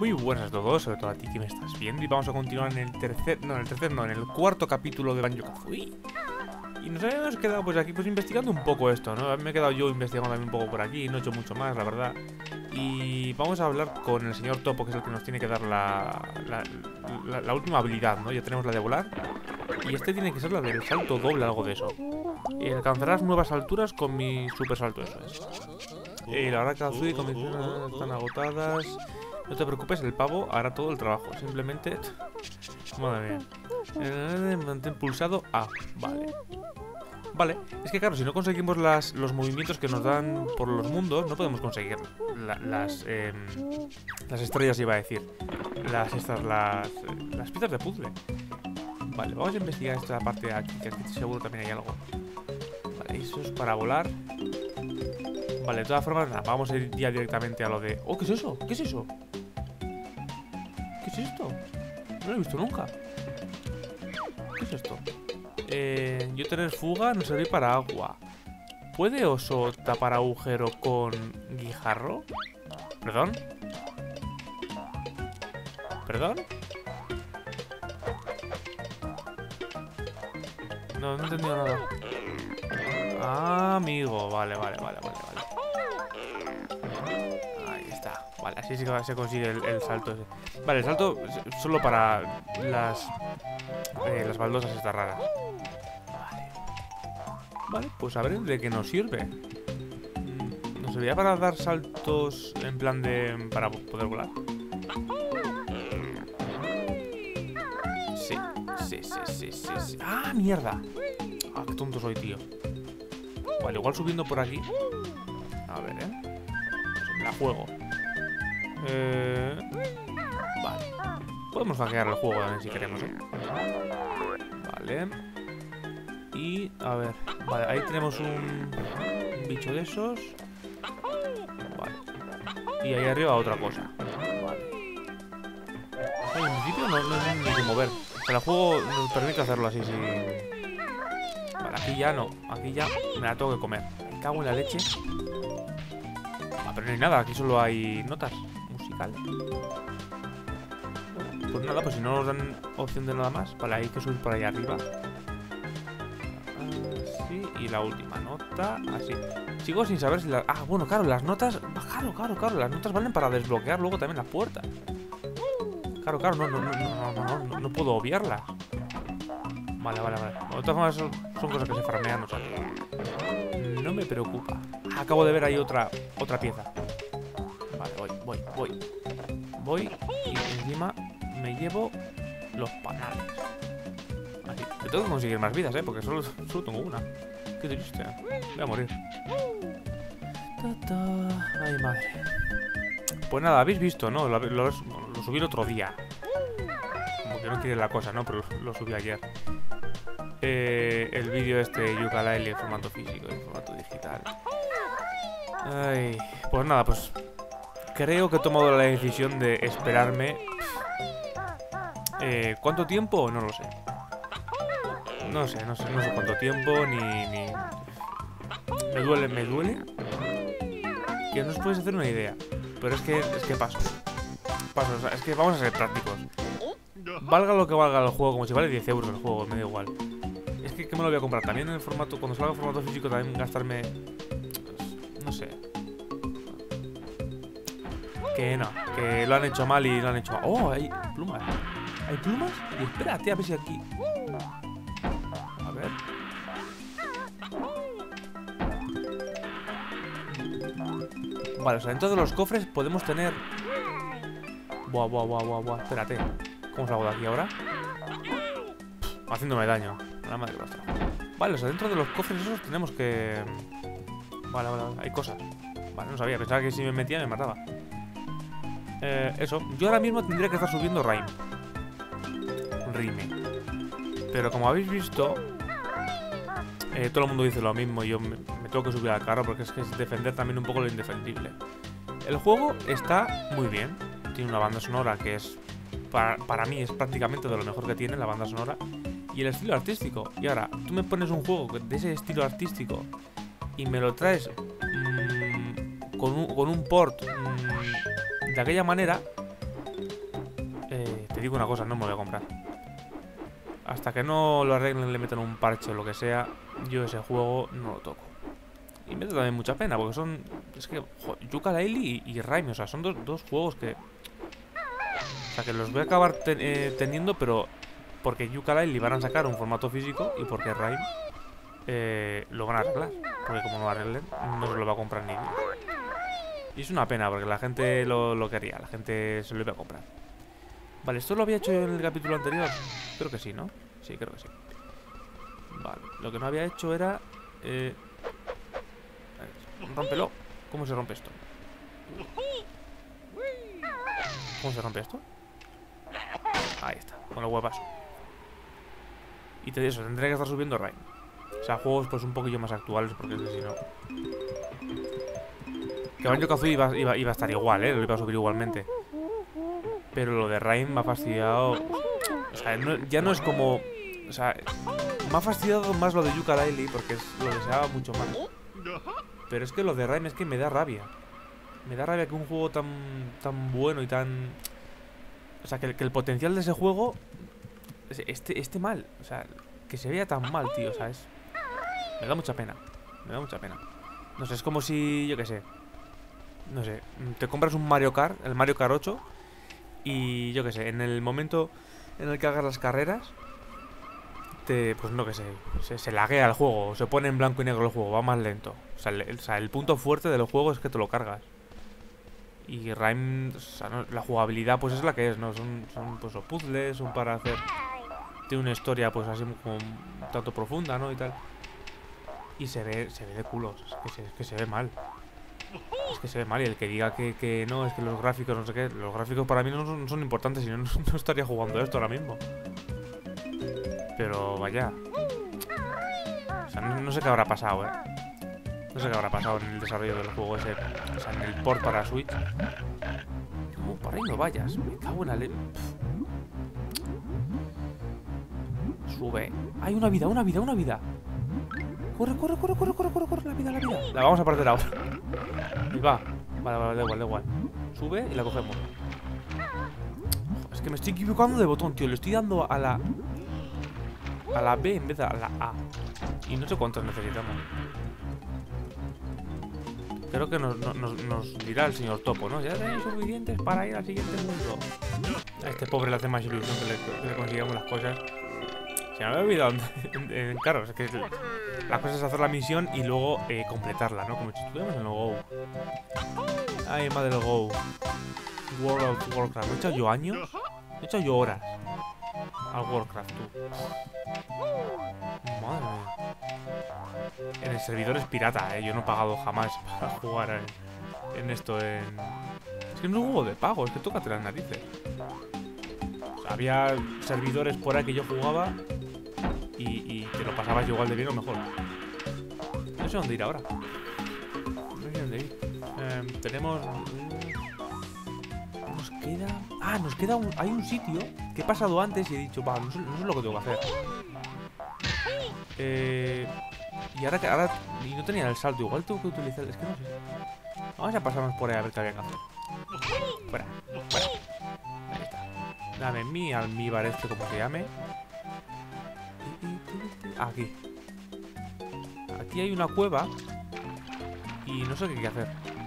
Muy buenas a todos, sobre todo a ti que me estás viendo. Y vamos a continuar en el en el cuarto capítulo de Banjo-Kazooie. Y nos habíamos quedado pues aquí pues investigando un poco esto, ¿no? Me he quedado yo investigando también un poco por aquí, no he hecho mucho más, la verdad. Y vamos a hablar con el señor Topo, que es el que nos tiene que dar la última habilidad, ¿no? Ya tenemos la de volar. Y este tiene que ser la del salto doble, algo de eso. Alcanzarás nuevas alturas con mi super salto, eso es. La verdad que Kazooie y condiciones están agotadas. No te preocupes, el pavo hará todo el trabajo. Simplemente... Madre mía. Mantén pulsado A. Vale. Vale, es que claro, si no conseguimos los movimientos que nos dan por los mundos, no podemos conseguir las estrellas, iba a decir. Las piezas de puzzle. Vale, vamos a investigar esta parte de aquí, que aquí seguro también hay algo. Vale, eso es para volar. Vale, de todas formas, nada, vamos a ir ya directamente a lo de... ¡Oh, qué es eso! ¿Qué es eso? ¿Qué es esto? No lo he visto nunca. ¿Qué es esto? Yo tener fuga no servir para agua. ¿Puede oso tapar agujero con guijarro? ¿Perdón? ¿Perdón? No, no he entendido nada. Ah, amigo. Vale. Ahí está. Vale, así sí que se consigue el salto ese. Vale, el salto solo para las baldosas estas raras. Vale, pues a ver de qué nos sirve. ¿Nos serviría para dar saltos en plan de... para poder volar? Sí. ¡Ah, mierda! Ah, qué tonto soy, tío. Vale, igual subiendo por aquí. A ver, pues me la juego. Vale. Podemos hackear el juego también si queremos, Vale. Y, a ver. Vale, ahí tenemos un bicho de esos. Vale. Y ahí arriba otra cosa. Vale. En principio no hay ni que mover. O sea, el juego nos permite hacerlo así, sí. Vale, aquí ya no. Aquí ya me la tengo que comer. Me cago en la leche. Ah, pero no hay nada. Aquí solo hay notas musicales. Pues nada, pues si no nos dan opción de nada más. Vale, hay que subir por ahí arriba. Así. Y la última nota. Así. Sigo sin saber si las... Ah, bueno, claro, las notas... Claro. Las notas valen para desbloquear luego también la puerta. Claro, no puedo obviarlas. Vale. De todas formas son cosas que se farmean, o sea que no me preocupa. Acabo de ver ahí otra pieza. Vale, voy y encima me llevo los panales. Así. Me tengo que conseguir más vidas, porque solo tengo una. Qué triste. Voy a morir. Ay, madre. Pues nada, habéis visto, ¿no? Lo subí el otro día. Como que no quiere la cosa, ¿no? Pero lo subí ayer. El vídeo de Yooka-Laylee en formato físico, en formato digital. Ay, pues nada, pues creo que he tomado la decisión de esperarme. ¿Cuánto tiempo? No lo sé. No sé cuánto tiempo, ni... Me duele. Que no os podéis hacer una idea. Pero es que paso, o sea, es que vamos a ser prácticos. Valga lo que valga el juego, como si vale 10 euros el juego, me da igual. Es que me lo voy a comprar también en el formato, cuando salga en formato físico también gastarme... No sé. Que no, que lo han hecho mal y lo han hecho mal. Oh, hay plumas. ¿Hay plumas? Y espérate, a ver si aquí... A ver. Vale, o sea, dentro de los cofres podemos tener... Buah. Espérate. ¿Cómo salgo de aquí ahora? Haciéndome daño. La madre que lo está. Vale, o sea, dentro de los cofres esos tenemos que... Vale. Hay cosas. Vale, no sabía. Pensaba que si me metía me mataba. Eso. Yo ahora mismo tendría que estar subiendo Rime. Pero como habéis visto... todo el mundo dice lo mismo. Yo me tengo que subir al carro porque es que es defender también un poco lo indefendible. El juego está muy bien. Tiene una banda sonora que es... Para mí es prácticamente de lo mejor que tiene la banda sonora. Y el estilo artístico. Y ahora, tú me pones un juego de ese estilo artístico y me lo traes con un port de aquella manera, digo una cosa, no me lo voy a comprar. Hasta que no lo arreglen, le metan un parche o lo que sea, yo ese juego no lo toco. Y me da también mucha pena, porque son... Es que, Yooka-Laylee y Rhyme, o sea, son dos juegos que... O sea, que los voy a acabar teniendo, pero... Porque Yooka-Laylee van a sacar un formato físico y porque Rhyme lo van a arreglar. Porque como no lo arreglen, no se lo va a comprar ni. Y es una pena, porque la gente lo quería, la gente se lo iba a comprar. Vale, ¿esto lo había hecho yo en el capítulo anterior? Creo que sí, ¿no? Sí, creo que sí. Vale, lo que no había hecho era... rómpelo. ¿Cómo se rompe esto? ¿Cómo se rompe esto? Ahí está, con el huevazo. Y eso, tendré que estar subiendo Rhyme. O sea, juegos pues un poquillo más actuales, porque si no... Que Banjo-Kazooie iba a estar igual, lo iba a subir igualmente. Pero lo de Rhyme me ha fastidiado. O sea, ya no es como... O sea, me ha fastidiado más lo de Yooka-Laylee porque lo deseaba mucho más. Pero es que lo de Rhyme es que me da rabia. Me da rabia que un juego tan bueno y tan... O sea, que el potencial de ese juego esté mal. O sea, que se vea tan mal, tío. O sea, me da mucha pena. Me da mucha pena. No sé, es como si, yo qué sé. No sé, te compras un Mario Kart, el Mario Kart 8. Y yo qué sé, en el momento en el que hagas las carreras, pues no que sé, se laguea el juego, se pone en blanco y negro el juego, va más lento. O sea, el punto fuerte del juego es que te lo cargas. Y Rhyme, o sea, no, la jugabilidad pues es la que es, ¿no? Son pues los puzzles, son para hacer... Tiene una historia pues así como un tanto profunda, ¿no? Y tal. Y se ve de culos, es que se ve mal. Es que se ve mal, y el que diga que no, es que los gráficos, no sé qué, los gráficos para mí no son importantes, si no, no estaría jugando esto ahora mismo. Pero vaya. O sea, no sé qué habrá pasado, No sé qué habrá pasado en el desarrollo del juego ese, o sea, en el port para Switch. No, por ahí no vayas, me cago en la Sube. Hay una vida, una vida, una vida. Corre, corre, corre, corre, corre, corre, corre, la vida, la vida. La vamos a perder ahora. Y va. Vale, da igual. Sube y la cogemos. Es que me estoy equivocando de botón, tío. Le estoy dando a la B en vez de a la A. Y no sé cuántos necesitamos. Creo que nos dirá el señor Topo, ¿no? Ya tenéis suficientes para ir al siguiente mundo. A este pobre le hace más ilusión que le consigamos las cosas. Se me había olvidado. Claro, es que la cosa es hacer la misión y luego completarla, ¿no? Como si estuviéramos en el Go. Ay, madre del Go. World of Warcraft. ¿He echado yo años? He echado yo horas al Warcraft, tú. Madre mía. En el servidor es pirata, Yo no he pagado jamás para jugar en esto. Es que no es un juego de pago, es que tócate las narices. O sea, había servidores por ahí que yo jugaba y te lo pasabas igual de bien o mejor. No sé dónde ir ahora. No sé dónde ir. Tenemos... Nos queda... Ah, nos queda hay un sitio que he pasado antes y he dicho, va, no sé lo que tengo que hacer. Y ahora y no tenía el salto, igual tengo que utilizar... Es que no sé. Vamos a pasarnos por ahí a ver qué había que hacer. Fuera. Ahí está. Dame mi almíbar este, como se llame. Aquí. Aquí hay una cueva. Y no sé qué hay que hacer.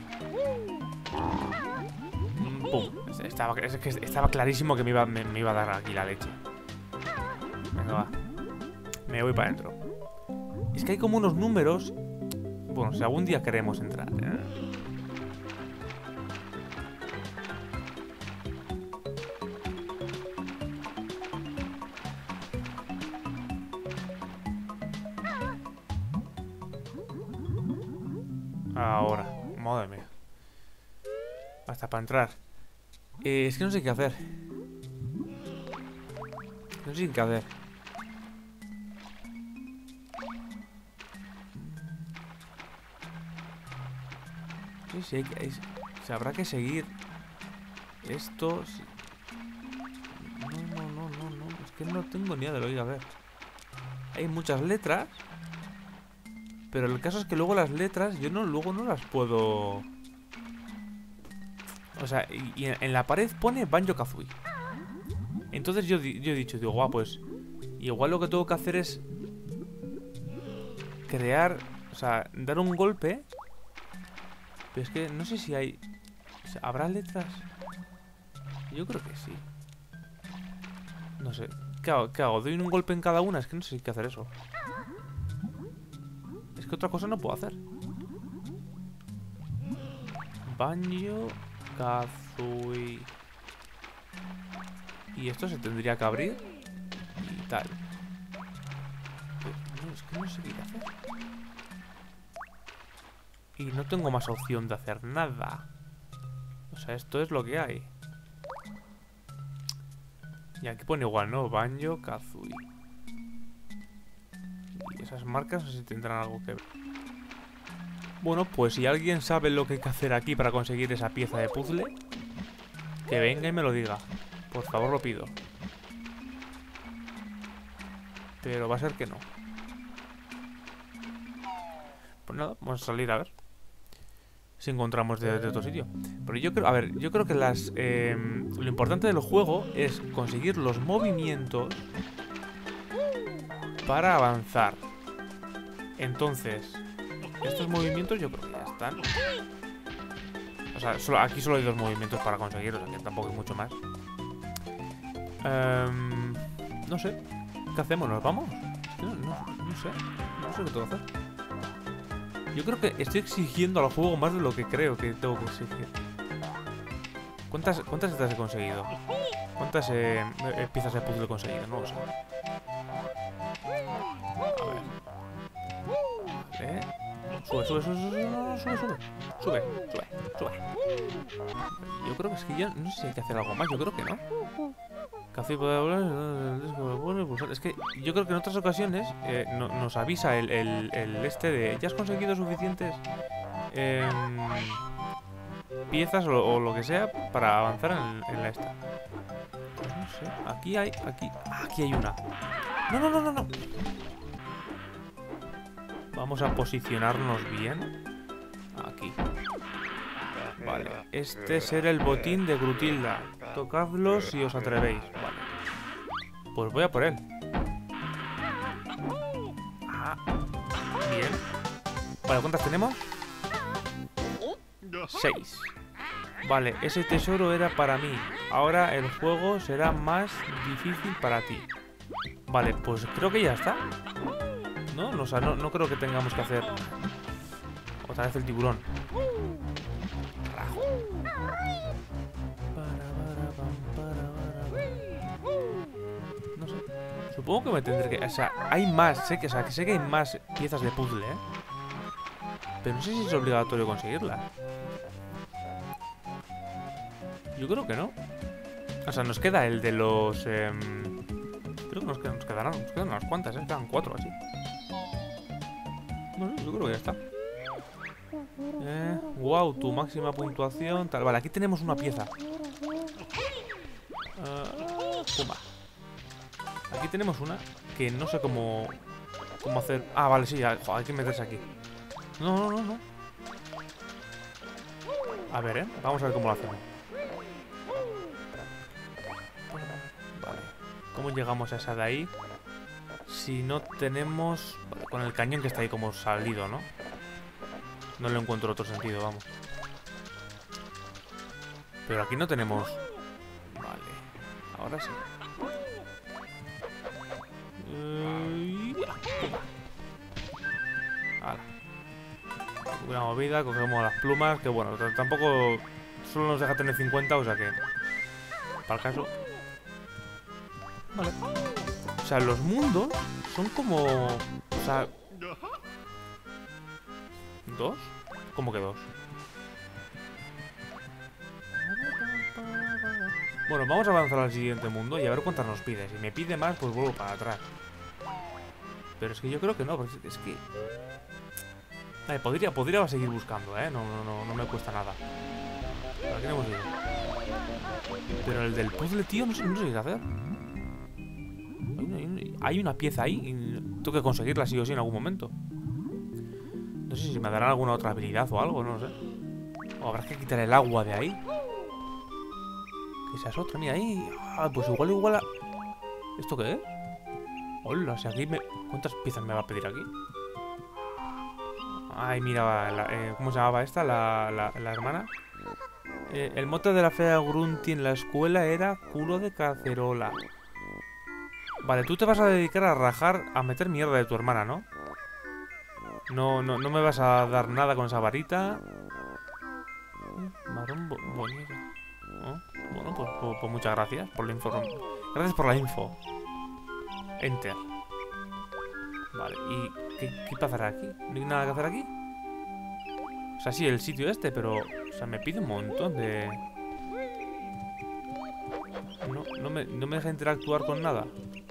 Pum. Estaba clarísimo que me iba a dar aquí la leche. Venga, va. Me voy para adentro. Es que hay como unos números. Bueno, si algún día queremos entrar, Ahora, madre mía. Hasta para entrar. Es que no sé qué hacer. No sé qué hacer. Sí, se habrá que seguir esto. No. Es que no tengo ni idea de lo que hay que hacer. Hay muchas letras. Pero el caso es que luego las letras yo luego no las puedo... O sea, y en la pared pone Banjo-Kazooie. Entonces yo he dicho, digo, guau, pues igual lo que tengo que hacer es crear, o sea, dar un golpe. Pero es que no sé si hay... O sea, ¿habrá letras? Yo creo que sí. No sé. ¿Qué hago? ¿Qué hago? ¿Doy un golpe en cada una? Es que no sé si hay que hacer eso. Es que otra cosa no puedo hacer. Banjo Kazooie. Y esto se tendría que abrir y tal. Pero no, es que no sé qué hay que hacer. Y no tengo más opción de hacer nada. O sea, esto es lo que hay. Y aquí pone igual, ¿no? Banjo Kazooie. Y esas marcas no sé si tendrán algo que ver. Bueno, pues si alguien sabe lo que hay que hacer aquí para conseguir esa pieza de puzzle, que venga y me lo diga. Por favor, lo pido. Pero va a ser que no. Pues nada, vamos a salir a ver si encontramos de otro sitio. Pero yo creo, a ver, yo creo que lo importante del juego es conseguir los movimientos para avanzar. Entonces, estos movimientos yo creo que ya están. O sea, aquí solo hay 2 movimientos para conseguirlos, que tampoco hay mucho más. No sé. ¿Qué hacemos? ¿Nos vamos? No sé. No sé qué tengo que hacer. Yo creo que estoy exigiendo al juego más de lo que creo que tengo que exigir. ¿Cuántas estas he conseguido? ¿Cuántas piezas de puzzle he conseguido? No lo sé. A ver. Vale. Sube. Yo creo que es que ya no sé si hay que hacer algo más. Yo creo que no. Café puede hablar. Es que yo creo que en otras ocasiones nos avisa el este de ya has conseguido suficientes piezas o lo que sea para avanzar en la esta. Pues no sé. Aquí hay una. No. Vamos a posicionarnos bien. Aquí. Vale. Este será el botín de Grutilda. Tocadlo si os atrevéis. Vale. Pues voy a por él. Bien. Vale, ¿cuántas tenemos? 6. Vale, ese tesoro era para mí. Ahora el juego será más difícil para ti. Vale, pues creo que ya está. ¿No? O sea, no creo que tengamos que hacer otra vez el tiburón. No sé. Supongo que me tendré que... O sea, hay más. Sé que hay más piezas de puzzle, ¿eh? Pero no sé si es obligatorio conseguirlas. Yo creo que no. O sea, nos queda el de los... Creo que nos quedan unas cuantas, ¿eh? Quedan 4 así. Bueno, yo creo que ya está. Wow, tu máxima puntuación tal. Vale, aquí tenemos una pieza. Pumba. Aquí tenemos una que no sé cómo hacer. Ah, vale, sí, ya, joder, hay que meterse aquí. No. A ver, vamos a ver cómo lo hacemos. Vale. ¿Cómo llegamos a esa de ahí? Si no tenemos... Vale, con el cañón que está ahí como salido, ¿no? No le encuentro otro sentido, vamos. Pero aquí no tenemos... Vale. Ahora sí. Vale. Una movida, cogemos las plumas, que bueno, tampoco solo nos deja tener 50, o sea que... Para el caso... Vale. O sea, los mundos son como... O sea... ¿2? ¿Cómo que 2? Bueno, vamos a avanzar al siguiente mundo y a ver cuántas nos pide. Si me pide más, pues vuelvo para atrás. Pero es que yo creo que no, porque es que... podría seguir buscando, ¿eh? No me cuesta nada. Aquí no hemos ido. Pero el del puzzle, tío, no sé qué hacer. Hay una pieza ahí y tengo que conseguirla sí o sí en algún momento. No sé si me darán alguna otra habilidad o algo, no lo sé. O habrá que quitar el agua de ahí. Que esa es otra, mira ahí. Ah, pues igual a... ¿Esto qué es? Hola, si aquí me... ¿Cuántas piezas me va a pedir aquí? Ay, mira, ¿cómo se llamaba esta? La hermana. El mote de la fea Grunty en la escuela era culo de cacerola. Vale, tú te vas a dedicar a rajar, a meter mierda de tu hermana, ¿no? No me vas a dar nada con esa varita. Marrón bonito. ¿No? Bueno, pues muchas gracias por la info. Gracias por la info. Enter. Vale, ¿y qué pasará aquí? ¿No hay nada que hacer aquí? O sea, sí, el sitio este, pero... O sea, me pide un montón de... No me deja interactuar con nada.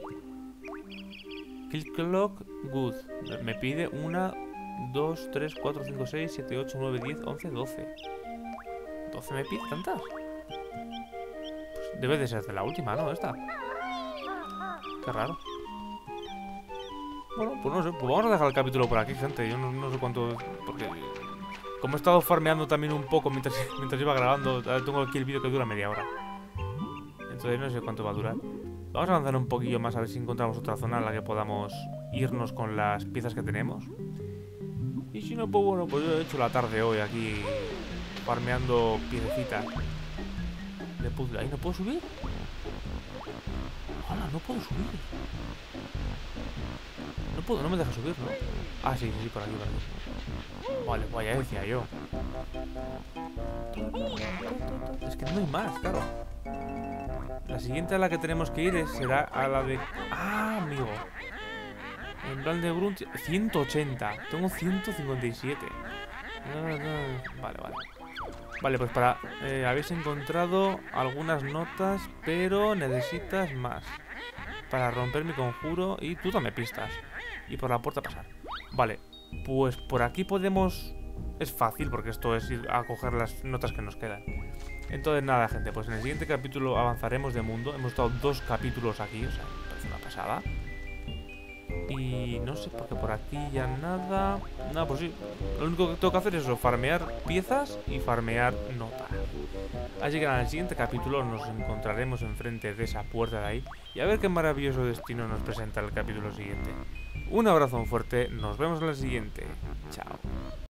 Kill clock, good. Me pide 1, 2, 3, 4, 5, 6, 7, 8, 9, 10, 11, 12. ¿12 me pide tantas? Pues debe de ser de la última, ¿no? Esta. Qué raro. Bueno, pues no sé. Pues vamos a dejar el capítulo por aquí, gente. Yo no sé cuánto... Porque... Como he estado farmeando también un poco mientras iba grabando, tengo aquí el vídeo que dura media hora. Entonces no sé cuánto va a durar. Vamos a avanzar un poquillo más a ver si encontramos otra zona en la que podamos irnos con las piezas que tenemos. Y si no, pues bueno, pues yo he hecho la tarde hoy aquí farmeando piececitas de puzzle. ¿Ahí no puedo subir? ¡Hala! No puedo subir. No me deja subir, ¿no? Ah, sí, por aquí, por aquí. Vale, pues ya decía yo. Es que no hay más, claro. La siguiente a la que tenemos que ir será a la de... ¡Ah, amigo! En plan de Grunt... 180. Tengo 157. Vale. Vale, pues habéis encontrado algunas notas, pero necesitas más. Para romper mi conjuro y tú dame pistas. Y por la puerta pasar. Vale, pues por aquí podemos... Es fácil porque esto es ir a coger las notas que nos quedan. Entonces nada, gente, pues en el siguiente capítulo avanzaremos de mundo. Hemos estado 2 capítulos aquí, o sea, me parece una pasada. Y no sé, porque por aquí ya nada. Nada, pues sí. Lo único que tengo que hacer es eso, farmear piezas y farmear notas. Así que nada, en el siguiente capítulo nos encontraremos enfrente de esa puerta de ahí. Y a ver qué maravilloso destino nos presenta el capítulo siguiente. Un abrazo fuerte, nos vemos en el siguiente. Chao.